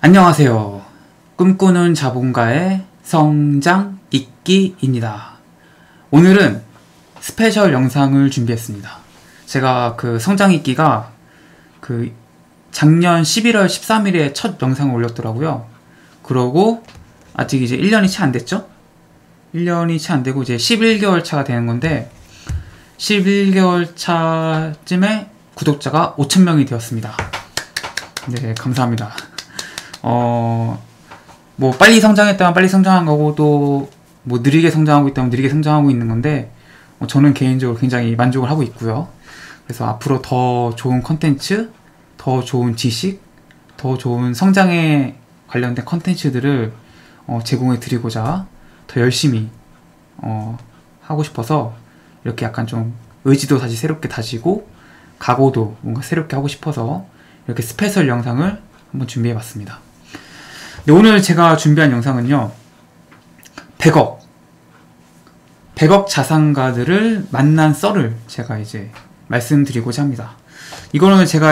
안녕하세요. 꿈꾸는 자본가의 성장 읽기입니다. 오늘은 스페셜 영상을 준비했습니다. 제가 그 성장 읽기가 작년 11월 13일에 첫 영상을 올렸더라고요. 그러고 아직 이제 1년이 채 안 됐죠? 1년이 채 안 되고 이제 11개월 차가 되는 건데 11개월 차쯤에 구독자가 5,000명이 되었습니다. 네, 감사합니다. 뭐 빨리 성장했다면 빨리 성장한 거고 또 뭐 느리게 성장하고 있다면 느리게 성장하고 있는 건데 저는 개인적으로 굉장히 만족을 하고 있고요. 그래서 앞으로 더 좋은 컨텐츠, 더 좋은 지식, 더 좋은 성장에 관련된 컨텐츠들을 제공해 드리고자 더 열심히 하고 싶어서 이렇게 약간 좀 의지도 다시 새롭게 다지고 각오도 뭔가 새롭게 하고 싶어서 이렇게 스페셜 영상을 한번 준비해 봤습니다. 네, 오늘 제가 준비한 영상은요, 100억 자산가들을 만난 썰을 제가 이제 말씀드리고자 합니다. 이거는 제가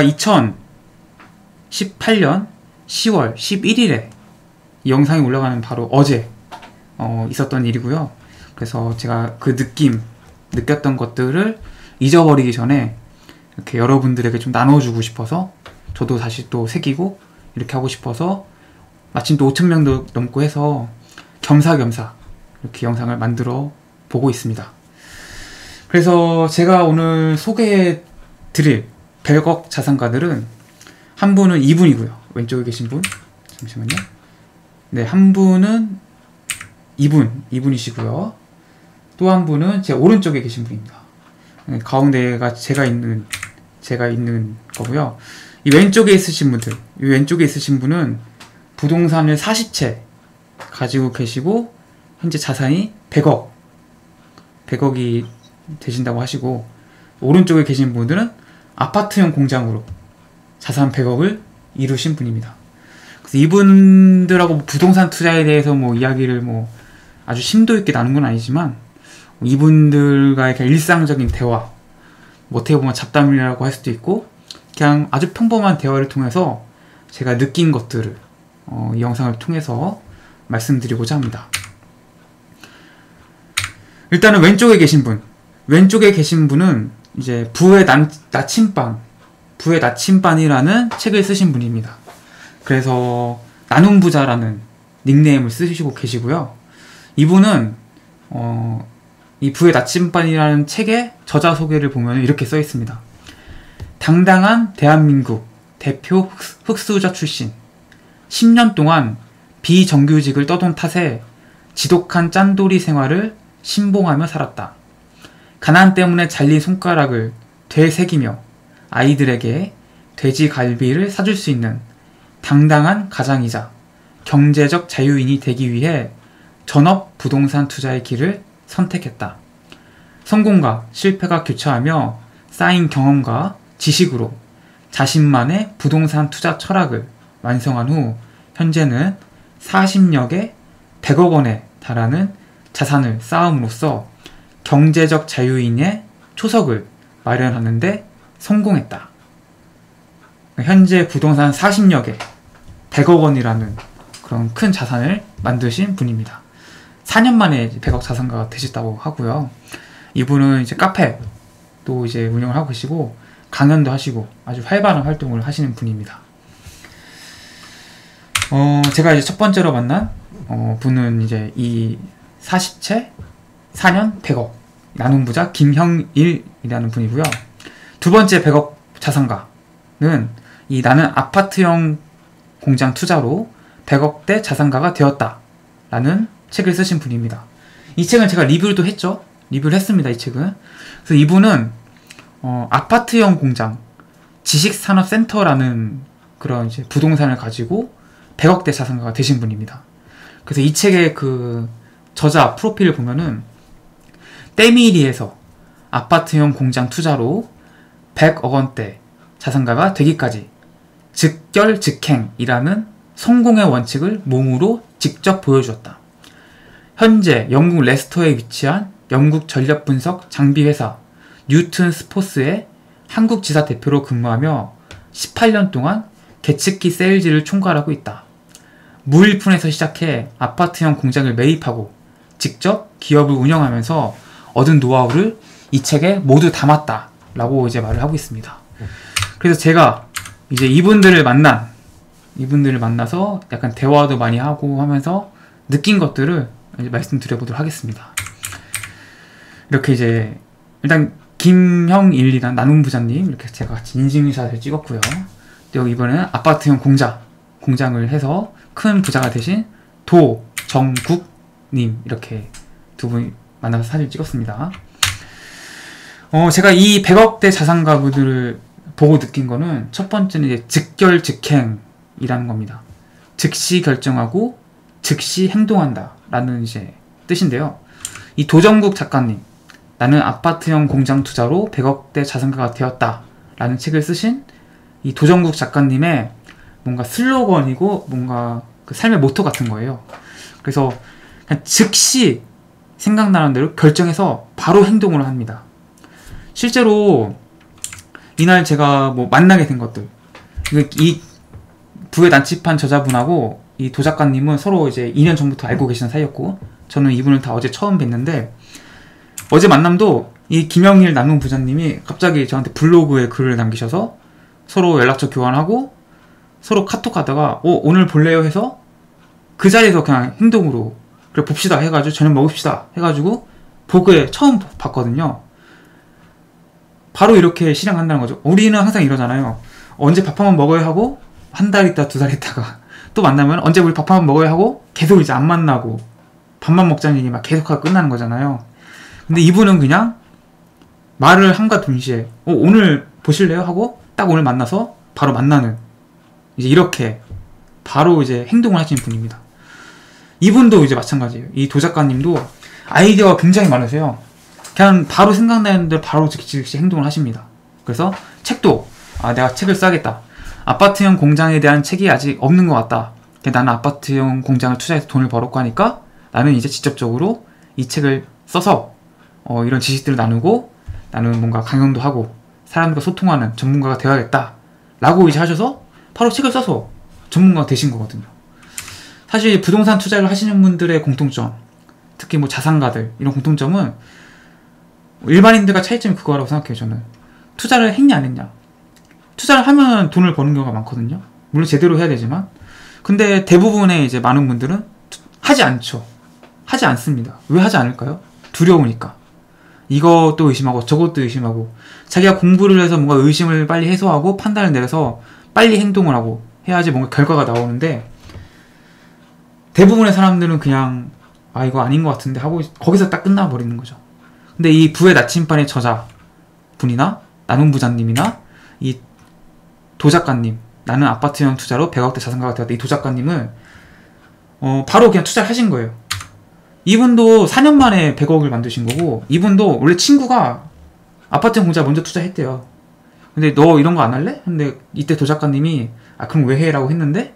2018년 10월 11일에 이 영상이 올라가는 바로 어제 있었던 일이고요. 그래서 제가 그 느꼈던 것들을 잊어버리기 전에 이렇게 여러분들에게 좀 나눠주고 싶어서 저도 다시 또 새기고 이렇게 하고 싶어서 마침 또 5,000명도 넘고 해서 겸사겸사 이렇게 영상을 만들어 보고 있습니다. 그래서 제가 오늘 소개해 드릴 100억 자산가들은 한 분은 이분이고요. 왼쪽에 계신 분. 잠시만요. 네, 한 분은 이분이시고요. 또 한 분은 제 오른쪽에 계신 분입니다. 네, 가운데가 제가 있는 거고요. 이 왼쪽에 있으신 분은 부동산을 40채 가지고 계시고 현재 자산이 100억이 되신다고 하시고, 오른쪽에 계신 분들은 아파트형 공장으로 자산 100억을 이루신 분입니다. 그래서 이분들하고 부동산 투자에 대해서 뭐 이야기를 뭐 아주 심도 있게 나눈 건 아니지만 이분들과의 일상적인 대화, 뭐 어떻게 보면 잡담이라고 할 수도 있고 그냥 아주 평범한 대화를 통해서 제가 느낀 것들을 이 영상을 통해서 말씀드리고자 합니다. 일단은 왼쪽에 계신 분은 이제 부의 나침반이라는 책을 쓰신 분입니다. 그래서 나눔 부자라는 닉네임을 쓰시고 계시고요. 이분은 이 부의 나침반이라는 책의 저자 소개를 보면 이렇게 써 있습니다. 당당한 대한민국 대표 흑수저 출신, 10년 동안 비정규직을 떠돈 탓에 지독한 짠돌이 생활을 신봉하며 살았다. 가난 때문에 잘린 손가락을 되새기며 아이들에게 돼지갈비를 사줄 수 있는 당당한 가장이자 경제적 자유인이 되기 위해 전업 부동산 투자의 길을 선택했다. 성공과 실패가 교차하며 쌓인 경험과 지식으로 자신만의 부동산 투자 철학을 완성한 후 현재는 40여 개 100억 원에 달하는 자산을 쌓음으로써 경제적 자유인의 초석을 마련하는 데 성공했다. 현재 부동산 40여 개 100억 원이라는 그런 큰 자산을 만드신 분입니다. 4년 만에 100억 자산가가 되셨다고 하고요. 이분은 이제 카페도 이제 운영을 하고 계시고 강연도 하시고 아주 활발한 활동을 하시는 분입니다. 제가 이제 첫 번째로 만난 분은 이제 이 40채 4년 100억 나눔 부자 김형일이라는 분이고요. 두 번째 100억 자산가는 이 나는 아파트형 공장 투자로 100억대 자산가가 되었다 라는 책을 쓰신 분입니다. 이 책은 제가 리뷰를 했습니다. 이 책은. 그래서 이분은 아파트형 공장 지식산업센터라는 그런 이제 부동산을 가지고 100억대 자산가가 되신 분입니다. 그래서 이 책의 그 저자 프로필을 보면은 때밀이에서 아파트형 공장 투자로 100억 원대 자산가가 되기까지 즉결즉행이라는 성공의 원칙을 몸으로 직접 보여주었다. 현재 영국 레스터에 위치한 영국 전력 분석 장비 회사 뉴튼 스포츠의 한국 지사 대표로 근무하며 18년 동안 계측기 세일즈를 총괄하고 있다. 무일푼에서 시작해 아파트형 공장을 매입하고 직접 기업을 운영하면서 얻은 노하우를 이 책에 모두 담았다 라고 이제 말을 하고 있습니다. 그래서 제가 이제 이분들을 만나서 약간 대화도 많이 하고 하면서 느낀 것들을 이제 말씀드려보도록 하겠습니다. 이렇게 이제 일단 김형일이란 나눔 부자님 이렇게 제가 같이 인증샷을 찍었고요. 또 이번에는 아파트형 공장을 해서 큰 부자가 되신 도정국님 이렇게 두 분 만나서 사진 찍었습니다. 제가 이 100억대 자산 가구들을 보고 느낀 거는 첫 번째는 이제 즉결즉행이라는 겁니다. 즉시 결정하고 즉시 행동한다 라는 이제 뜻인데요. 이 도정국 작가님, 나는 아파트형 공장 투자로 100억대 자산가가 되었다 라는 책을 쓰신 이 도정국 작가님의 뭔가 슬로건이고 뭔가 그 삶의 모토 같은 거예요. 그래서 그냥 즉시 생각나는 대로 결정해서 바로 행동을 합니다. 실제로 이날 제가 뭐 만나게 된 것들, 이 부의 난치판 저자분하고 이 도 작가님은 서로 이제 2년 전부터 알고 계시는 사이였고, 저는 이분을 다 어제 처음 뵀는데, 어제 만남도 이 김영일 나눔 부자님이 갑자기 저한테 블로그에 글을 남기셔서 서로 연락처 교환하고 서로 카톡 하다가 오늘 볼래요 해서 그 자리에서 그냥 행동으로 그래 봅시다 해가지고 저녁 먹읍시다 해가지고 보고에 처음 봤거든요. 바로 이렇게 실행한다는 거죠. 우리는 항상 이러잖아요. 언제 밥 한번 먹어야 하고 한 달 있다 두 달 있다가 또 만나면 언제 우리 밥 한번 먹어야 하고 계속 이제 안 만나고 밥만 먹자는 얘기 막 계속하고 끝나는 거잖아요. 근데 이분은 그냥 말을 함과 동시에 오늘 보실래요? 하고 딱 오늘 만나서 바로 만나는, 이제 이렇게 바로 이제 행동을 하시는 분입니다. 이분도 이제 마찬가지예요. 이 도 작가님도 아이디어가 굉장히 많으세요. 그냥 바로 생각나는 대로 바로 즉시 행동을 하십니다. 그래서 책도 내가 책을 써야겠다. 아파트형 공장에 대한 책이 아직 없는 것 같다. 나는 아파트형 공장을 투자해서 돈을 벌었고 하니까 나는 이제 직접적으로 이 책을 써서 이런 지식들을 나누고 나는 뭔가 강연도 하고 사람들과 소통하는 전문가가 되어야겠다 라고 이제 하셔서 바로 책을 써서 전문가가 되신 거거든요. 사실 부동산 투자를 하시는 분들의 공통점, 특히 뭐 자산가들 이런 공통점은 일반인들과 차이점이 그거라고 생각해요. 저는 투자를 했냐 안 했냐, 투자를 하면 돈을 버는 경우가 많거든요. 물론 제대로 해야 되지만, 근데 대부분의 이제 많은 분들은 하지 않죠. 하지 않습니다. 왜 하지 않을까요? 두려우니까. 이것도 의심하고 저것도 의심하고, 자기가 공부를 해서 뭔가 의심을 빨리 해소하고 판단을 내려서 빨리 행동을 하고 해야지 뭔가 결과가 나오는데, 대부분의 사람들은 그냥 이거 아닌 것 같은데 하고 거기서 딱 끝나버리는 거죠. 근데 이 부의 나침반의 저자분이나 나눔 부자님이나 이 도 작가님, 나는 아파트형 투자로 100억대 자산가가 되었다, 이 도 작가님은 바로 그냥 투자를 하신 거예요. 이분도 4년 만에 100억을 만드신 거고, 이분도 원래 친구가 아파트형 공장 먼저 투자했대요. 근데 너 이런 거 안 할래? 근데 이때 도 작가님이 그럼 왜 해? 라고 했는데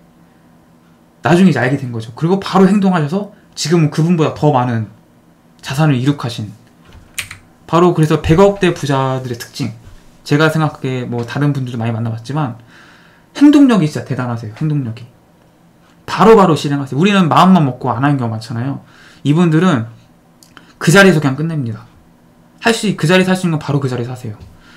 나중에 이제 알게 된 거죠. 그리고 바로 행동하셔서 지금은 그분보다 더 많은 자산을 이룩하신, 바로 그래서 100억대 부자들의 특징, 제가 생각하기에 뭐 다른 분들도 많이 만나봤지만 행동력이 진짜 대단하세요. 행동력이 바로바로 실행하세요. 우리는 마음만 먹고 안 하는 경우가 많잖아요. 이분들은 그 자리에서 그냥 끝냅니다. 그 자리에서 할 수 있는 건 바로 그 자리에서 하세요.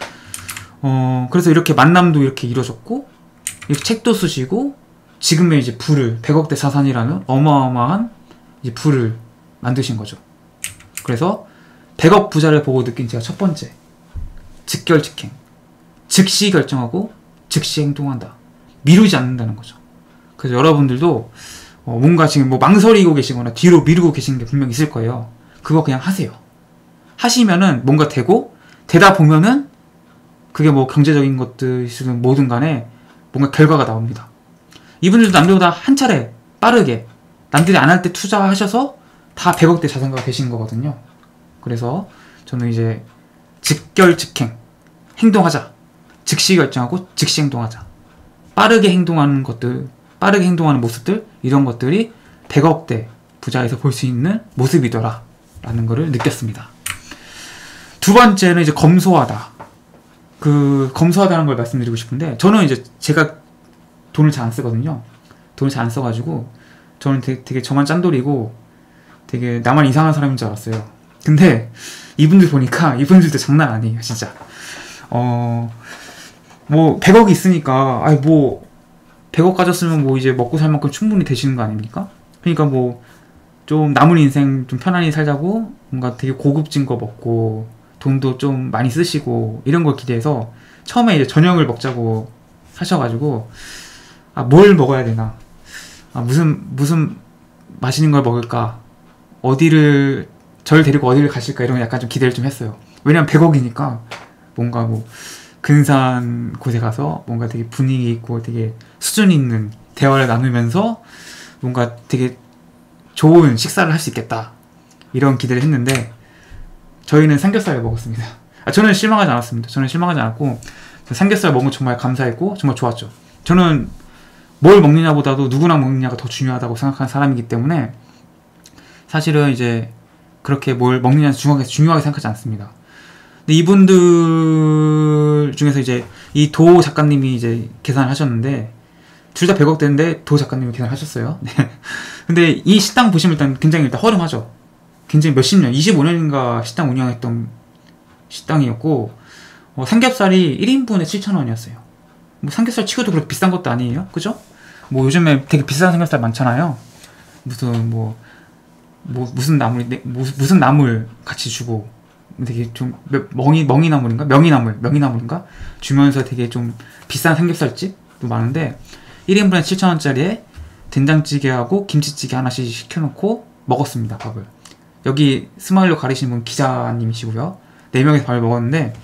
그래서 이렇게 만남도 이렇게 이루어졌고, 이렇게 책도 쓰시고, 지금의 이제 부를 100억대 자산이라는 어마어마한 이제 부를 만드신 거죠. 그래서 100억 부자를 보고 느낀 제가 첫 번째, 즉결즉행, 즉시 결정하고 즉시 행동한다. 미루지 않는다는 거죠. 그래서 여러분들도 뭔가 지금 뭐 망설이고 계시거나 뒤로 미루고 계시는 게 분명히 있을 거예요. 그거 그냥 하세요. 하시면은 뭔가 되다 보면은 그게 뭐 경제적인 것들이든 뭐든 간에 뭔가 결과가 나옵니다. 이분들도 남들보다 한 차례 빠르게 남들이 안 할 때 투자하셔서 다 100억대 자산가가 되신 거거든요. 그래서 저는 이제 즉결즉행, 행동하자. 즉시 결정하고 즉시 행동하자. 빠르게 행동하는 것들, 빠르게 행동하는 모습들, 이런 것들이 100억대 부자에서 볼 수 있는 모습이더라 라는 거를 느꼈습니다. 두 번째는 이제 검소하다. 검소하다는 걸 말씀드리고 싶은데, 저는 이제 제가 돈을 잘 안 쓰거든요. 돈을 잘 안 써가지고 저는 되게 저만 짠돌이고 되게 나만 이상한 사람인 줄 알았어요. 근데 이분들 보니까 이분들도 장난 아니에요, 진짜. 뭐 100억이 있으니까 아이 뭐 100억 가졌으면 뭐 이제 먹고 살 만큼 충분히 되시는 거 아닙니까? 그러니까 뭐 좀 남은 인생 좀 편안히 살자고 뭔가 되게 고급진 거 먹고 돈도 좀 많이 쓰시고 이런 걸 기대해서 처음에 이제 저녁을 먹자고 하셔가지고 아, 뭘 먹어야 되나, 아, 무슨 맛있는 걸 먹을까, 저를 데리고 어디를 가실까, 이런 약간 좀 기대를 좀 했어요. 왜냐면 100억이니까 뭔가 뭐 근사한 곳에 가서 뭔가 되게 분위기 있고 되게 수준 있는 대화를 나누면서 뭔가 되게 좋은 식사를 할 수 있겠다, 이런 기대를 했는데 저희는 삼겹살을 먹었습니다. 저는 실망하지 않았습니다. 저는 실망하지 않았고 삼겹살 먹으면 정말 감사했고 정말 좋았죠. 저는 뭘 먹느냐보다도 누구랑 먹느냐가 더 중요하다고 생각하는 사람이기 때문에 사실은 이제 그렇게 뭘 먹느냐는 중요하게 생각하지 않습니다. 근데 이분들 중에서 이제 이 도 작가님이 이제 계산을 하셨는데 둘 다 100억대인데 도 작가님이 계산을 하셨어요. 네. 근데 이 식당 보시면 일단 허름하죠. 굉장히 몇십 년, 25년인가 식당 운영했던 식당이었고 삼겹살이 1인분에 7,000원이었어요. 뭐 삼겹살 치고도 그렇게 비싼 것도 아니에요, 그죠? 뭐 요즘에 되게 비싼 삼겹살 많잖아요. 무슨 나물 같이 주고 되게 좀 명이나물인가 주면서 되게 좀 비싼 삼겹살집도 많은데 1인분에 7,000원짜리에 된장찌개하고 김치찌개 하나씩 시켜놓고 먹었습니다, 밥을. 여기 스마일로 가리신 분 기자님이시고요. 4명이서 밥을 먹었는데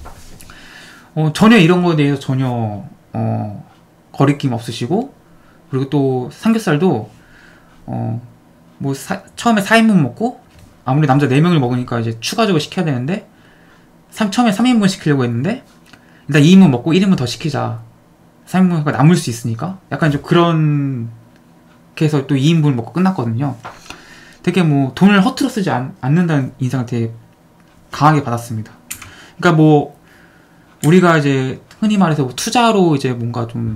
전혀 이런 거에 대해서 전혀 거리낌 없으시고, 그리고 또 삼겹살도 처음에 4인분 먹고 아무리 남자 4명을 먹으니까 이제 추가적으로 시켜야 되는데 처음에 3인분 시키려고 했는데 일단 2인분 먹고 1인분 더 시키자, 3인분가 남을 수 있으니까, 약간 좀 그런 게 해서 또 2인분 먹고 끝났거든요. 되게 뭐 돈을 허투루 쓰지 않는다는 인상을 되게 강하게 받았습니다. 그러니까 뭐 우리가 이제 흔히 말해서 투자로 이제 뭔가 좀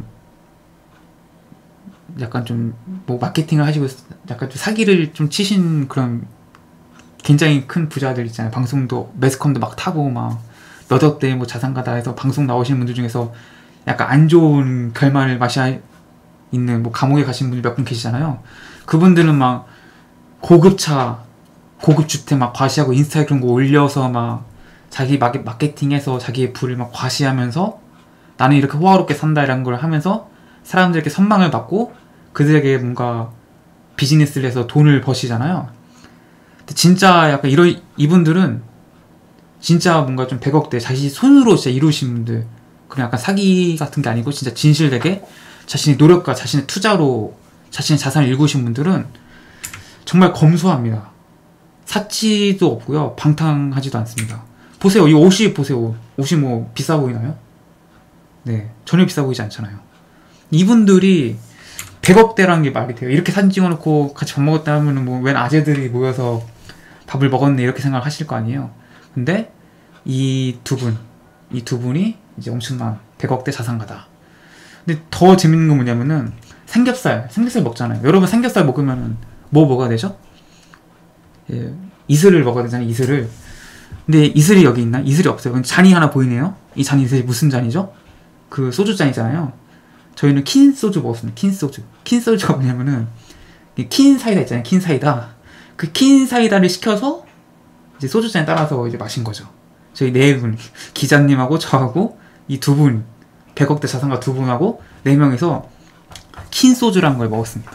약간 좀 뭐 마케팅을 하시고 약간 좀 사기를 좀 치신 그런 굉장히 큰 부자들 있잖아요. 방송도 매스컴도 막 타고 막 몇 억대 뭐 자산가다 해서 방송 나오시는 분들 중에서 약간 안 좋은 결말을 맞이하 있는 뭐 감옥에 가신 분들 몇 분 계시잖아요. 그분들은 막 고급차, 고급 주택 막 과시하고 인스타에 그런 거 올려서 막 자기 마케팅해서 자기의 부를 막 과시하면서 나는 이렇게 호화롭게 산다 이런 걸 하면서 사람들에게 선망을 받고 그들에게 뭔가 비즈니스를 해서 돈을 버시잖아요. 근데 진짜 약간 이분들은 진짜 뭔가 좀 100억대 자신이 손으로 진짜 이루신 분들, 그냥 약간 사기 같은 게 아니고 진짜 진실되게 자신의 노력과 자신의 투자로 자신의 자산을 일구신 분들은 정말 검소합니다. 사치도 없고요, 방탕하지도 않습니다. 보세요, 이 옷이 보세요. 옷이 뭐 비싸 보이나요? 네, 전혀 비싸 보이지 않잖아요. 이분들이 100억대라는 게 말이 돼요. 이렇게 사진 찍어놓고 같이 밥 먹었다 하면은 뭐 웬 아재들이 모여서 밥을 먹었네 이렇게 생각하실 거 아니에요. 근데 이 두 분이 이제 엄청난 100억대 자산가다. 근데 더 재밌는 건 뭐냐면은 삼겹살 먹잖아요. 여러분 삼겹살 먹으면은 뭐 먹어야 되죠? 예, 이슬을 먹어야 되잖아요, 이슬을. 근데 이슬이 여기 있나? 이슬이 없어요. 잔이 하나 보이네요. 이 잔이 무슨 잔이죠? 그 소주잔이잖아요. 저희는 킨 소주 먹었습니다. 킨 소주가 뭐냐면은 킨 사이다 있잖아요. 킨 사이다. 그 킨 사이다를 시켜서 이제 소주잔에 따라서 이제 마신 거죠. 저희 4분, 기자님하고 저하고 이 2분, 100억대 자산가 2분하고 4명이서 킨 소주라는 걸 먹었습니다.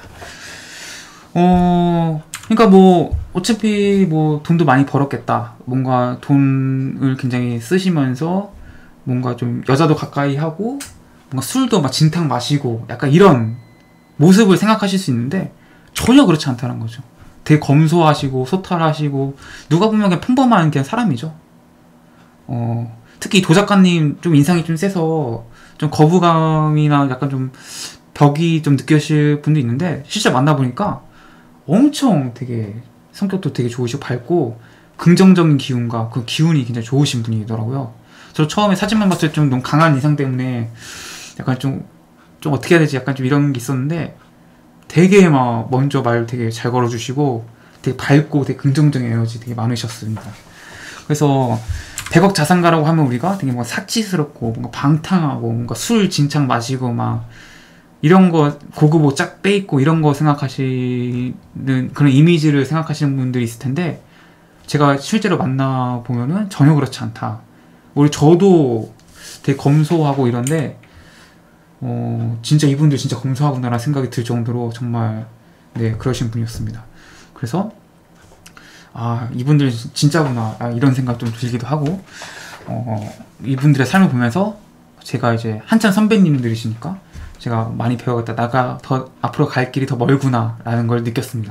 그러니까 뭐 어차피 뭐 돈도 많이 벌었겠다. 뭔가 돈을 굉장히 쓰시면서 뭔가 좀 여자도 가까이 하고 뭔가 술도 막 진탕 마시고 약간 이런 모습을 생각하실 수 있는데 전혀 그렇지 않다는 거죠. 되게 검소하시고 소탈하시고 누가 보면 그냥 평범한 그냥 사람이죠. 특히 도 작가님 좀 인상이 좀 세서 좀 거부감이나 약간 좀 벽이 좀 느껴질 분도 있는데 실제 만나보니까 엄청 되게 성격도 되게 좋으시고 밝고 긍정적인 기운과 그 기운이 굉장히 좋으신 분이더라고요. 저 처음에 사진만 봤을 때 좀 너무 강한 인상 때문에 약간 좀 어떻게 해야 되지 약간 좀 이런 게 있었는데 되게 막 먼저 말 되게 잘 걸어주시고 되게 밝고 되게 긍정적인 에너지 되게 많으셨습니다. 그래서 100억 자산가라고 하면 우리가 되게 뭔가 사치스럽고 뭔가 방탕하고 뭔가 술 진창 마시고 막 이런 거 고급 옷 쫙 빼입고 이런 거 생각하시는 그런 이미지를 생각하시는 분들이 있을 텐데 제가 실제로 만나보면은 전혀 그렇지 않다. 우리 저도 되게 검소하고 이런데 진짜 이분들 진짜 검소하구나라는 생각이 들 정도로 정말 네 그러신 분이었습니다. 그래서 아 이분들 진짜구나 이런 생각 좀 들기도 하고 이분들의 삶을 보면서 제가 이제 한참 선배님들이시니까 제가 많이 배워야겠다. 나가 더 앞으로 갈 길이 더 멀구나 라는 걸 느꼈습니다.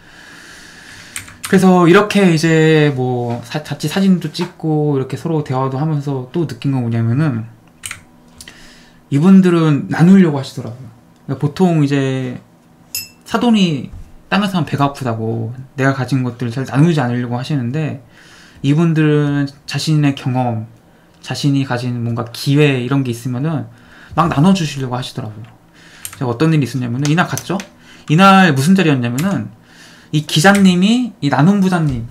그래서 이렇게 이제 뭐 같이 사진도 찍고 이렇게 서로 대화도 하면서 또 느낀 건 뭐냐면은 이분들은 나누려고 하시더라고요. 그러니까 보통 이제 사돈이 땅에서 하면 배가 아프다고 내가 가진 것들을 잘 나누지 않으려고 하시는데 이분들은 자신의 경험, 자신이 가진 뭔가 기회 이런 게 있으면은 막 나눠주시려고 하시더라고요. 제가 어떤 일이 있었냐면은 이날 갔죠? 이날 무슨 자리였냐면은 이 기자님이 이 나눔 부자님을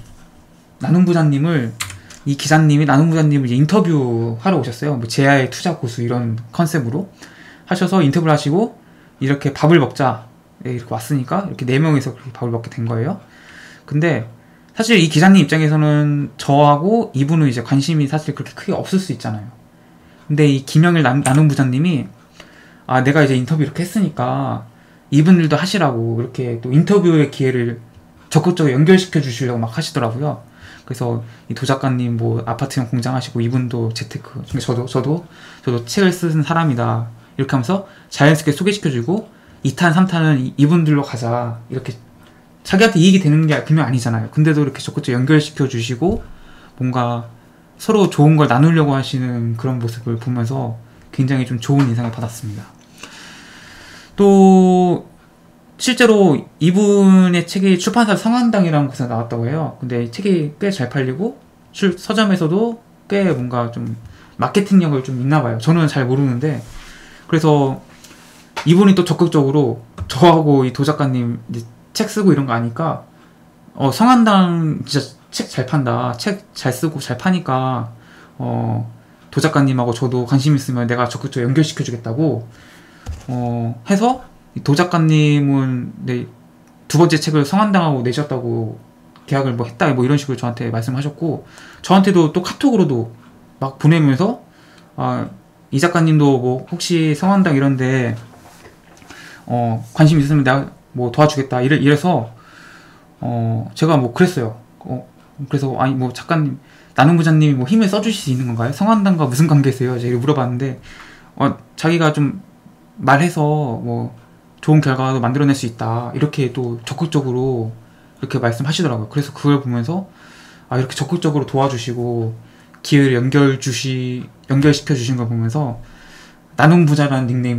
이 기자님이 나눔 부자님을 이제 인터뷰하러 오셨어요. 뭐 제야의 투자 고수 이런 컨셉으로 하셔서 인터뷰를 하시고 이렇게 밥을 먹자 이렇게 왔으니까 이렇게 4명이서 그렇게 밥을 먹게 된 거예요. 근데 사실 이 기자님 입장에서는 저하고 이분은 이제 관심이 사실 그렇게 크게 없을 수 있잖아요. 근데 이 김영일 나눔 부자님이 아 내가 이제 인터뷰 이렇게 했으니까 이분들도 하시라고 이렇게 또 인터뷰의 기회를 적극적으로 연결시켜 주시려고 막 하시더라고요. 그래서 이 도작가님 뭐 아파트형 공장 하시고 이분도 재테크 저도 책을 쓰는 사람이다 이렇게 하면서 자연스럽게 소개시켜주고 2탄 3탄은 이분들로 가자 이렇게 자기한테 이익이 되는 게 분명 아니잖아요. 근데도 이렇게 적극적으로 연결시켜 주시고 뭔가 서로 좋은 걸 나누려고 하시는 그런 모습을 보면서 굉장히 좀 좋은 인상을 받았습니다. 또 실제로 이분의 책이 출판사 성한당이라는 곳에 나왔다고 해요. 근데 책이 꽤 잘 팔리고 서점에서도 꽤 뭔가 좀 마케팅력을 좀 있나 봐요. 저는 잘 모르는데 그래서 이분이 또 적극적으로 저하고 이 도작가님 책 쓰고 이런 거 아니까 성한당 진짜 책 잘 판다. 책 잘 쓰고 잘 파니까 도작가님하고 저도 관심 있으면 내가 적극적으로 연결시켜 주겠다고 해서 도 작가님은 네, 2번째 책을 성한당하고 내셨다고 계약을 뭐 했다 뭐 이런 식으로 저한테 말씀하셨고 저한테도 또 카톡으로도 막 보내면서 이 작가님도 뭐 혹시 성한당 이런데 관심 있으면 내가 뭐 도와주겠다 이래서 제가 뭐 그랬어요. 그래서 아니 뭐 작가님 나눔 부자님이 뭐 힘을 써주실 수 있는 건가요? 성한당과 무슨 관계세요? 제가 물어봤는데 자기가 좀 말해서 뭐 좋은 결과도 만들어낼 수 있다 이렇게 또 적극적으로 이렇게 말씀하시더라고요. 그래서 그걸 보면서 이렇게 적극적으로 도와주시고 기회를 연결시켜 주신 걸 보면서 나눔 부자라는 닉네임이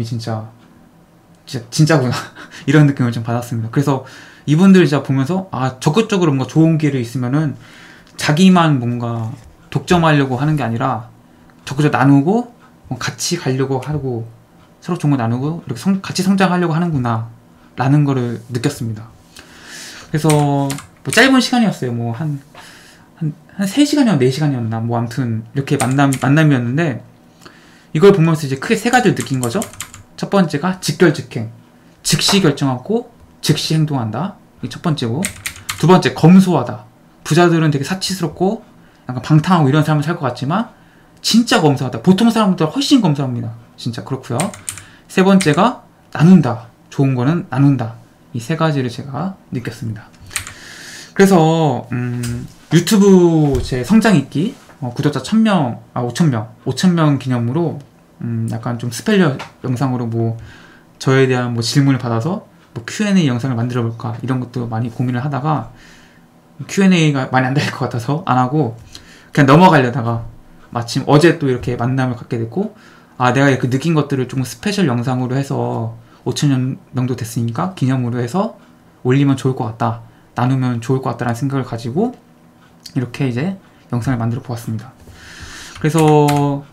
진짜구나 이런 느낌을 좀 받았습니다. 그래서 이분들 진짜 보면서 적극적으로 뭔가 좋은 기회를 있으면은 자기만 뭔가 독점하려고 하는 게 아니라 적극적으로 나누고 같이 가려고 하고 서로 좋은 거 나누고 이렇게 같이 성장하려고 하는구나 라는 거를 느꼈습니다. 그래서 뭐 짧은 시간이었어요. 뭐 한 3시간이었나 4시간이었나 뭐 아무튼 이렇게 만남이었는데 이걸 보면서 이제 크게 3가지를 느낀 거죠. 첫 번째가 직결즉행, 즉시 결정하고 즉시 행동한다. 이게 첫 번째고, 두 번째 검소하다. 부자들은 되게 사치스럽고 약간 방탕하고 이런 삶을 살 것 같지만 진짜 검소하다. 보통 사람보다 훨씬 검소합니다. 진짜 그렇고요. 세 번째가 나눈다. 좋은 거는 나눈다. 이 3가지를 제가 느꼈습니다. 그래서 유튜브 제 성장 읽기 구독자 1000명, 5000명 기념으로 약간 좀 스펠러 영상으로 뭐 저에 대한 뭐 질문을 받아서 뭐 Q&A 영상을 만들어 볼까 이런 것도 많이 고민을 하다가 Q&A가 많이 안 될 것 같아서 안 하고 그냥 넘어가려다가 마침 어제 또 이렇게 만남을 갖게 됐고 내가 이렇게 느낀 것들을 좀 스페셜 영상으로 해서 5000명 정도 됐으니까 기념으로 해서 올리면 좋을 것 같다, 나누면 좋을 것 같다라는 생각을 가지고 이렇게 이제 영상을 만들어 보았습니다. 그래서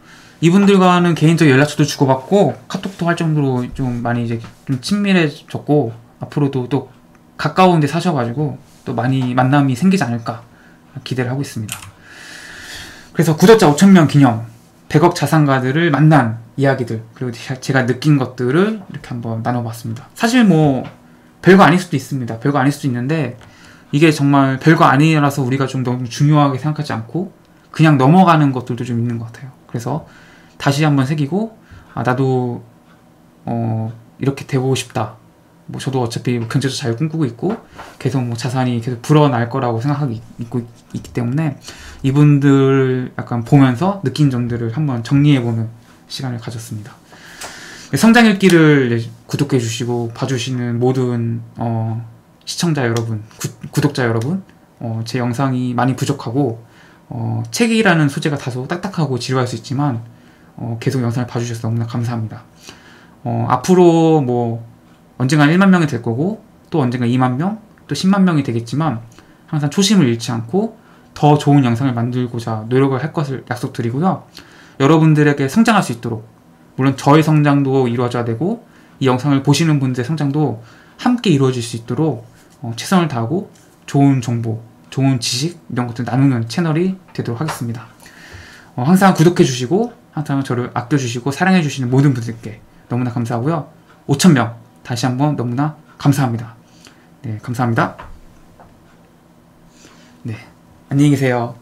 이분들과는 개인적 연락처도 주고받고 카톡도 할 정도로 좀 많이 이제 좀 친밀해졌고 앞으로도 또 가까운 데 사셔가지고 또 많이 만남이 생기지 않을까 기대를 하고 있습니다. 그래서 구독자 5,000명 기념 100억 자산가들을 만난 이야기들, 그리고 제가 느낀 것들을 이렇게 한번 나눠봤습니다. 사실 뭐 별거 아닐 수도 있습니다. 별거 아닐 수도 있는데 이게 정말 별거 아니라서 우리가 좀 너무 중요하게 생각하지 않고 그냥 넘어가는 것들도 좀 있는 것 같아요. 그래서 다시 한번 새기고, 나도 이렇게 되고 싶다. 뭐 저도 어차피 경제적 자유 꿈꾸고 있고 계속 뭐 자산이 계속 불어날 거라고 생각하고 있기 때문에 이분들 약간 보면서 느낀 점들을 한번 정리해보는 시간을 가졌습니다. 성장일기를 구독해 주시고 봐주시는 모든 시청자 여러분, 구독자 여러분, 제 영상이 많이 부족하고 책이라는 소재가 다소 딱딱하고 지루할 수 있지만 계속 영상을 봐주셔서 너무나 감사합니다. 앞으로 뭐 언젠가 1만 명이 될 거고 또 언젠가 2만 명, 또 10만 명이 되겠지만 항상 초심을 잃지 않고 더 좋은 영상을 만들고자 노력을 할 것을 약속드리고요. 여러분들에게 성장할 수 있도록, 물론 저의 성장도 이루어져야 되고 이 영상을 보시는 분들의 성장도 함께 이루어질 수 있도록 최선을 다하고 좋은 정보, 좋은 지식 이런 것들 나누는 채널이 되도록 하겠습니다. 항상 구독해 주시고 항상 저를 아껴주시고 사랑해 주시는 모든 분들께 너무나 감사하고요. 5,000명 다시 한번 너무나 감사합니다. 네, 감사합니다. 네, 안녕히 계세요.